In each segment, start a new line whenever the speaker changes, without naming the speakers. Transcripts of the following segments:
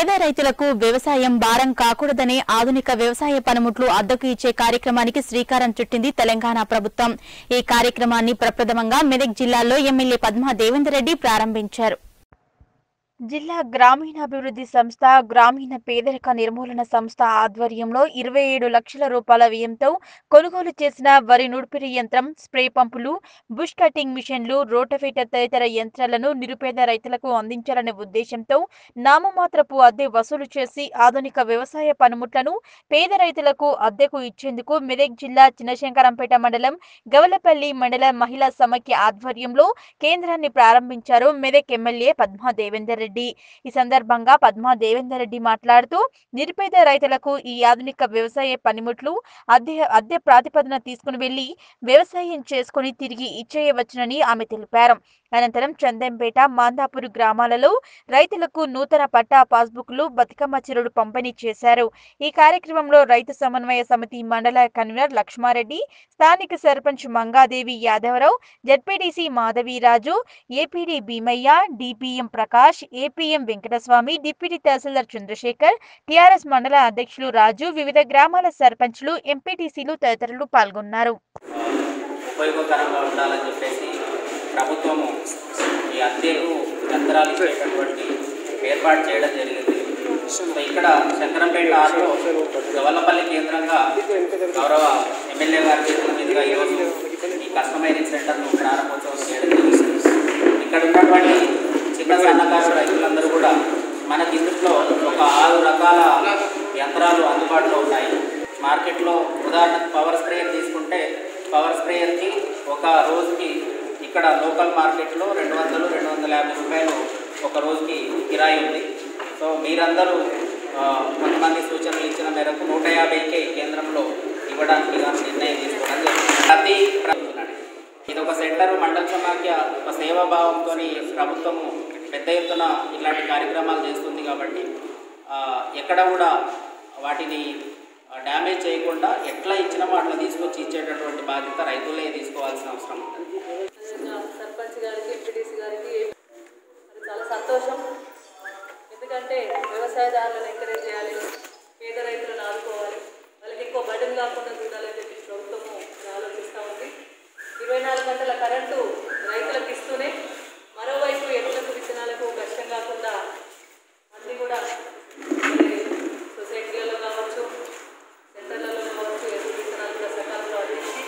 పేద రైతులకు వ్యవసాయం భారం కాకూడదనే ఆధునిక వ్యవసాయ పనిముట్లు అద్దెకు ఇచ్చే కార్యక్రమానికి శ్రీకారం చుట్టింది తెలంగాణ ప్రభుత్వం। ఈ కార్యక్రమాన్ని ప్రప్రథమంగా మెదక్ జిల్లాలో ఎమ్మెల్యే పద్మా దేవేందర్ రెడ్డి ప్రారంభించారు। జిల్లా గ్రామీణాభివృద్ధి సంస్థ, గ్రామీణ పేదరిక నిర్మూలన సంస్థ ఆధ్వర్యంలో 27 లక్షల రూపాయల వ్యయంతో కొనుగోలు చేసిన వరి నూర్పిడి యంత్రం, స్ప్రే పంపులు, బుష్ కటింగ్ మిషన్లు, రోటవేటర్ తదితర యంత్రాలను నిరుపేద రైతులకు అందించాలనే ఉద్దేశంతో నామమాత్రపు అద్దె వసూలు చేసి ఆధునిక వ్యవసాయ పనిముట్లను పేద రైతులకు అద్దెకు ఇచ్చేందుకు మెదక్ జిల్లా చిన్నశంకరంపేట మండలం గవలపల్లి మండల మహిళా సమైక్య ఆధ్వర్యంలో కేంద్రాన్ని ప్రారంభించారు మెదక్ ఎమ్మెల్యే పద్మా దేవేందర్ రెడ్డి। ఈ సందర్భంగా పద్మా దేవేందర్ రెడ్డి మాట్లాడుతూ నిరుపేద రైతులకు ఈ ఆధునిక వ్యవసాయ పనిముట్లు అద్దె ప్రాతిపదికన తీసుకుని వెళ్లి వ్యవసాయం చేసుకుని తిరిగి ఇచ్చేయవచ్చునని ఆమె తెలిపారు। అనంతరం చందంపేట, మాందాపూర్ గ్రామాలలో రైతులకు నూతన పట్టా పాస్బుక్లు, బతుకమ్మ చీరలు పంపిణీ చేశారు। ఈ కార్యక్రమంలో రైతు సమన్వయ సమితి మండల కన్వీనర్ లక్ష్మారెడ్డి, స్థానిక sarpanch Mangadevi Yadavarao, ZPTC Madhaviraju, APD Bheemaiah, DPM Prakash, APM Venkataswamy, deputy tahsildar Chandrasekhar, TRS మండల అధ్యక్షులు రాజు, వివిధ గ్రామాల సర్పంచ్లు, ఎంపీటీసీలు తదితరులు పాల్గొన్నారు।
ఉపయోగకరంగా ఉండాలని చెప్పేసి ప్రభుత్వము ఈ అద్దెకు యంత్రాలు ఇచ్చేటటువంటి ఏర్పాటు చేయడం జరిగింది। ఇక్కడ శంకరంపేట ఆర్లో గవల్లపల్లి కేంద్రంగా గౌరవ ఎమ్మెల్యే గారి చేతుల మీదుగా ఈరోజు ఈ కస్టమైజింగ్ సెంటర్ను ప్రారంభోత్సవం చేయడం జరిగింది। ఇక్కడ ఉన్నటువంటి చిన్న సన్నకారు రైతులందరూ కూడా మనకి ఇందులో ఒక 6 రకాల యంత్రాలు అందుబాటులో ఉన్నాయి మార్కెట్లో। ఉదాహరణకు పవర్ స్ప్రేయర్ తీసుకుంటే పవర్ స్ప్రేయర్కి ఒక రోజుకి ఇక్కడ లోకల్ మార్కెట్లో 200-250 రూపాయలు ఒక రోజుకి కిరాయి ఉంది। సో మీరందరూ కొంతమంది సూచనలు ఇచ్చిన మేరకు 150కే కేంద్రంలో ఇవ్వడానికి నిర్ణయం తీసుకోవడం జరిగింది। ఇది ఒక సెంటర్ మండల సమాఖ్య ఒక సేవాభావంతో ప్రభుత్వము పెద్ద ఎత్తున ఇలాంటి కార్యక్రమాలు చేస్తుంది కాబట్టి ఎక్కడ కూడా వాటిని డ్యామేజ్ చేయకుండా ఎట్లా ఇచ్చినామో అట్లా తీసుకొచ్చి ఇచ్చేటటువంటి బాధ్యత రైతులే తీసుకోవాల్సిన అవసరం ఉంటుంది।
సర్పంచ్ గారికి, ఎంపీటీసీ గారికి చాలా సంతోషం। ఎందుకంటే వ్యవసాయదారులను ఎంకరేజ్ చేయాలి, పేద రైతులను ఆదుకోవాలి, వాళ్ళకి ఎక్కువ బర్డెన్ కాకుండా చూడాలని చెప్పి ప్రభుత్వము ఆలోచిస్తూ ఉంది। 24 గంటల కరెంటు రైతులకు ఇస్తూనే మరోవైపు ఎరువులకు, విత్తనాలకు కష్టం కాకుండా అన్నీ కూడా సొసైటీలలో కావచ్చు, సెంటర్లలో కావచ్చు, ఎరువు విత్తనాలు కూడా సకాలంలో అందించి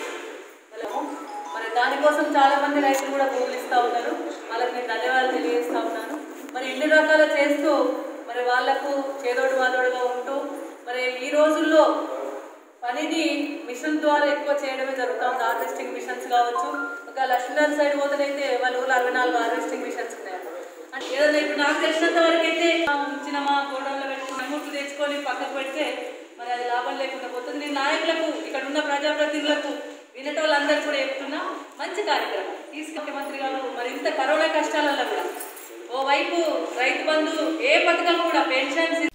మరి దానికోసం చాలామంది రైతులు కూడా భూములు ఇస్తూ ఉన్నారు। వాళ్ళకి నేను ధన్యవాదాలు తెలియజేస్తూ ఉన్నాను। మరి ఇన్ని రకాలు చేస్తూ మరి వాళ్లకు చేదోడు వాదోడుగా ఉంటూ మరి ఈ రోజుల్లో పనిని మిషన్ ద్వారా ఎక్కువ చేయడమే జరుగుతూ ఉంది। హార్వెస్టింగ్ మిషన్స్ కావచ్చు, ఒక లక్ష్మీనగర్ సైడ్ పోతేనైతే వాళ్ళ ఊళ్ళో 64 హార్వెస్టింగ్ మిషన్స్ ఉన్నాయి। అంటే ఏదైనా ఇప్పుడు నాకు తెలిసినంత వరకు అయితే ఇచ్చిన మా గోడౌన్లో పెట్టుకుని అమౌంట్ తెచ్చుకొని పక్కకు పెడితే మరి అది లాభం లేకుండా పోతుంది। నేను నాయకులకు, ఇక్కడ ఉన్న ప్రజాప్రతినిధులకు, వినేటోళ్ళందరూ కూడా చెప్తున్నా మంచి కార్యక్రమం ముఖ్యమంత్రి గారు మరి ఇంత కరోనా కష్టాలలో కూడా ఓవైపు రైతు బంధు ఏ పథకం కూడా పెన్షన్స్